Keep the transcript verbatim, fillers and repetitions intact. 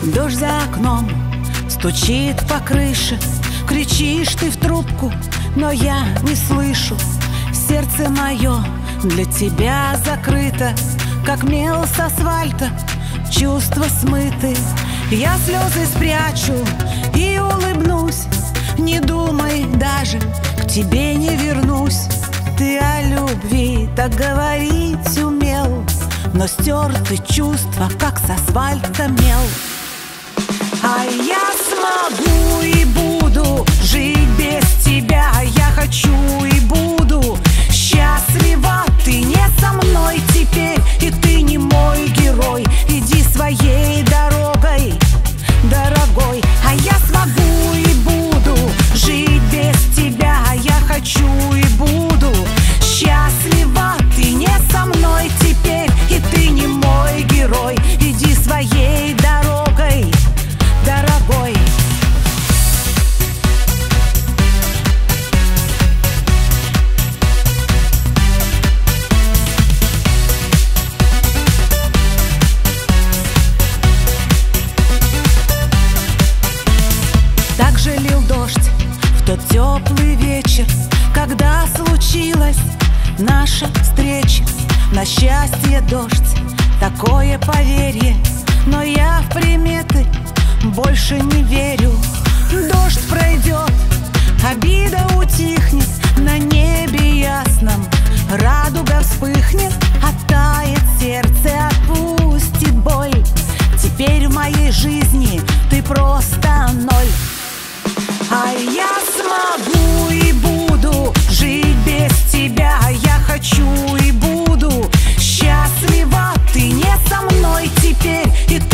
Дождь за окном стучит по крыше, кричишь ты в трубку, но я не слышу. Сердце мое для тебя закрыто, как мел с асфальта, чувства смыты. Я слезы спрячу и улыбнусь, не думай даже, к тебе не вернусь. Ты о любви так говорить умел, но стерты чувства, как с асфальта мел. А я смогу и буду жить без тебя. Я хочу и буду счастлива. Ты не со мной теперь, и ты не мой герой. Иди своей дорогой, дорогой. А я смогу и буду жить без тебя. Я хочу и буду счастлива. Ты не со мной теперь, и ты не мой герой. Иди своей дорогой, дорогой. Так же лил дождь в тот теплый вечер, когда случилась наша встреча. На счастье дождь, такое поверье, но я в приметы больше не верю. Дождь пройдет, обида утихнет, на небе ясном радуга вспыхнет. Оттает сердце, отпустит боль. Теперь в моей жизни ты просто ноль. А я смогу и буду жить без тебя. Я хочу и буду счастлива. Ты не со мной теперь, и